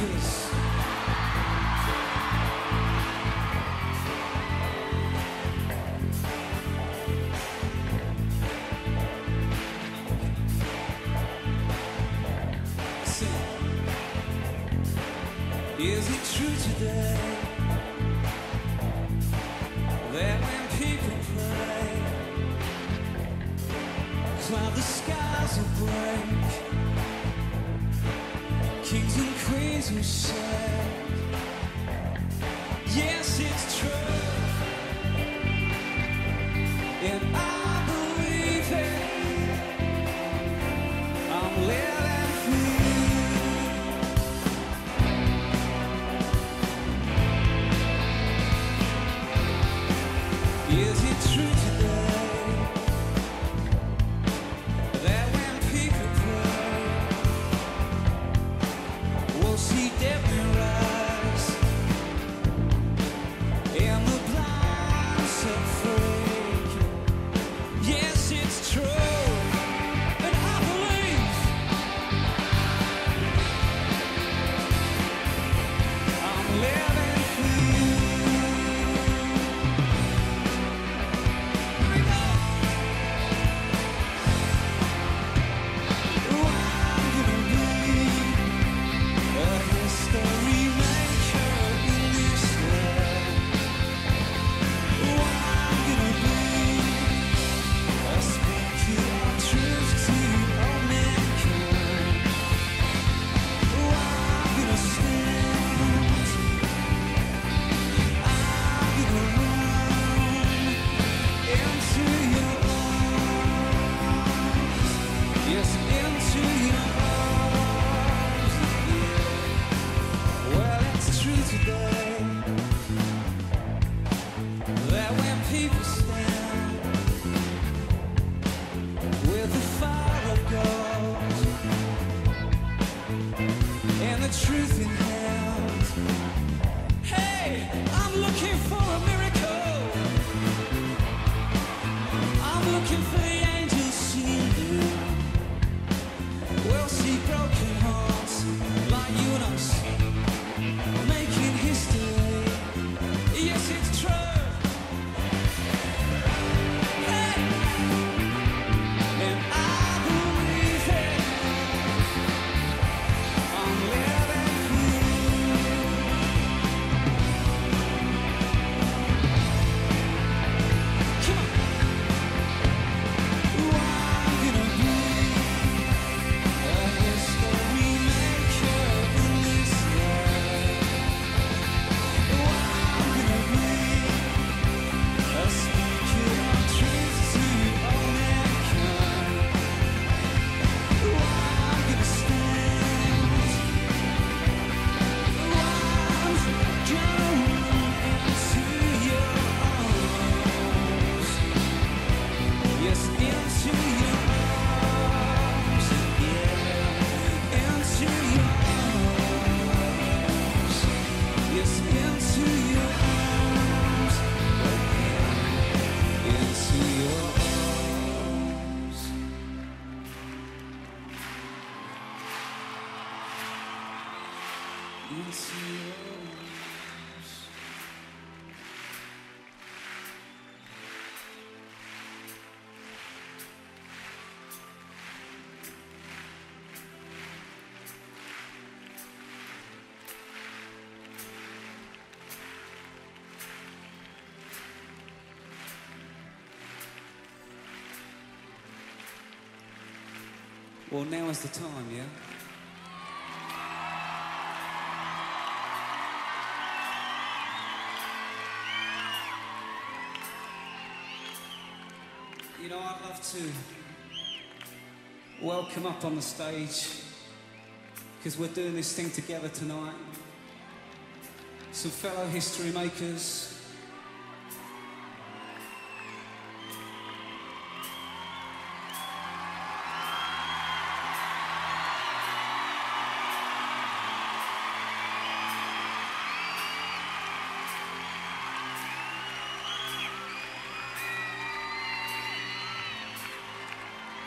makers. Is it true today that when people pray, cloudless skies will break, kings and queens will say, yes, it's true, and I believe it. I'm living free. Is it true today that when people pray, we'll see death rise and the blind set free? Yes, it's true, and I believe I'm living free. Truth in hand. Hey, I'm looking for a miracle. I'm looking for the angels singing. We'll see broken hearts like you and us making history. Yes, it's true. Hey, and I believe it. I'm living. Well, now is the time, yeah? You know, I'd love to welcome up on the stage, because we're doing this thing together tonight, some fellow history makers.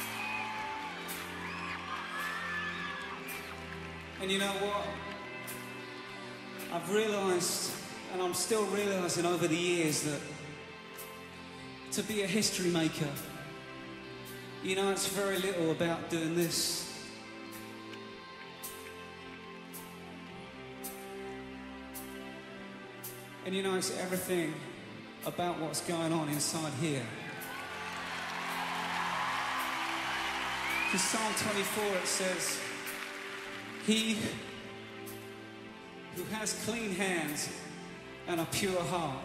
And you know what? I've realised, and I'm still realising over the years, that to be a history maker, you know, it's very little about doing this. And you know, it's everything about what's going on inside here. In Psalm 24 it says, "He who has clean hands and a pure heart,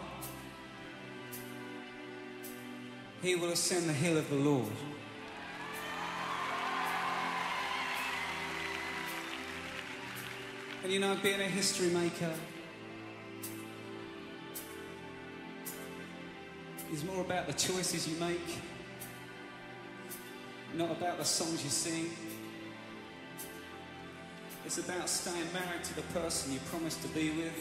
he will ascend the hill of the Lord." And you know, being a history maker is more about the choices you make, not about the songs you sing. It's about staying married to the person you promised to be with.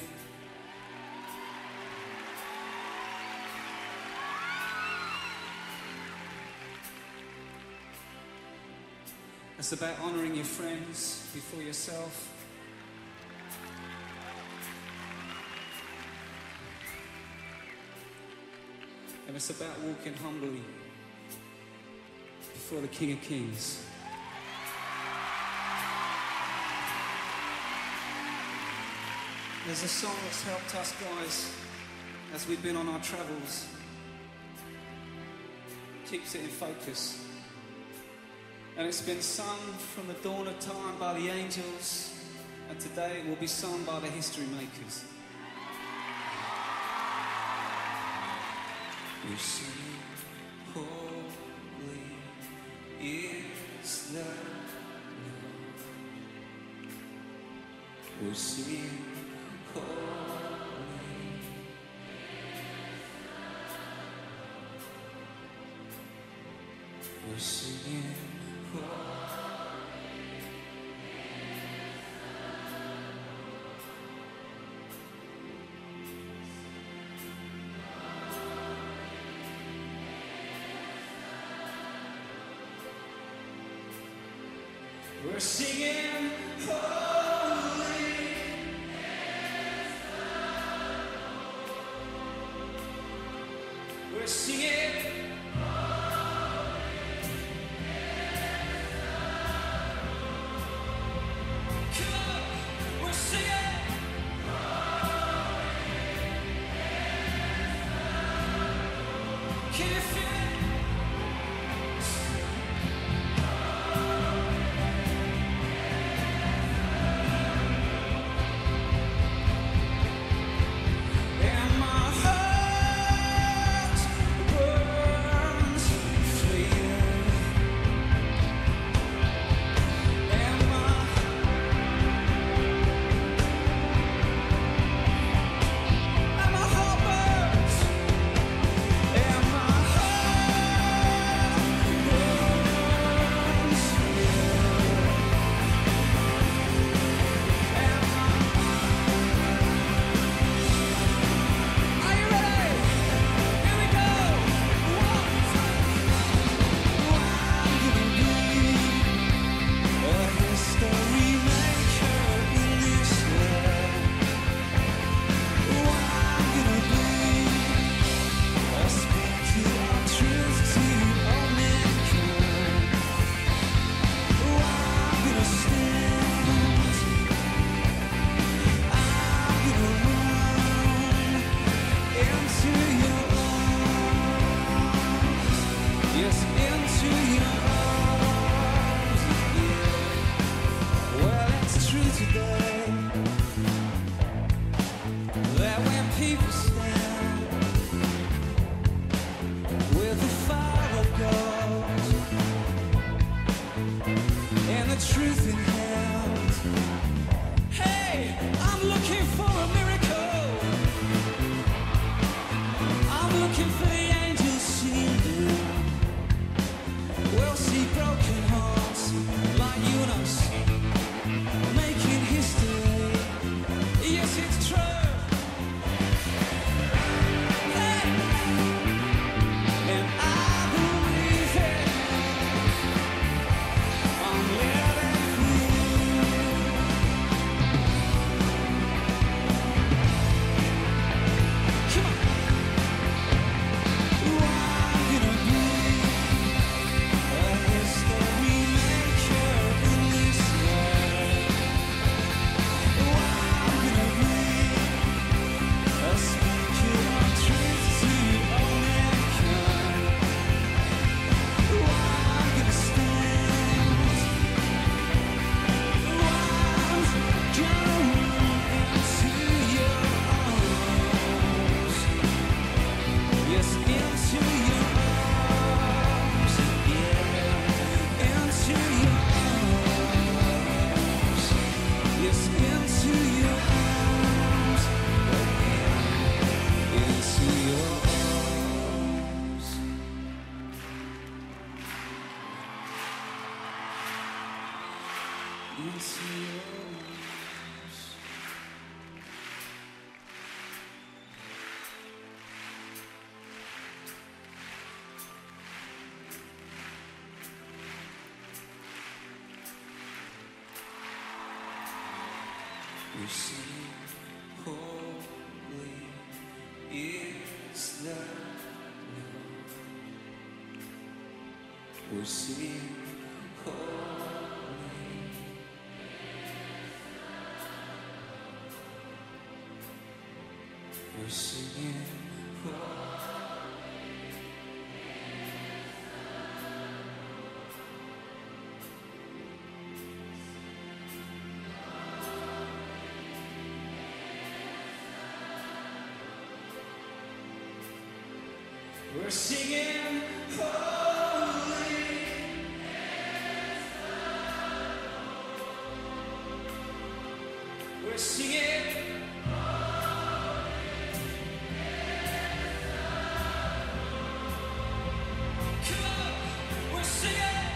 It's about honouring your friends before yourself. And it's about walking humbly before the King of Kings. There's a song that's helped us guys as we've been on our travels. Keeps it in focus. And it's been sung from the dawn of time by the angels, and today it will be sung by the history makers. We sing, holy is the Lord. We sing, holy is the Lord. We're singing, we're singing, holy is the Lord. We're singing, holy is the Lord. Come on, we're singing, holy is the Lord. Can you feel it? I'm living free. into your arms. We sing, holy is the Lord. We sing, holy. We're singing, we're singing, holy. We're singing, come on, we're singing.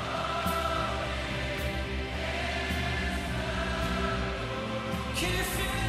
Can you feel it?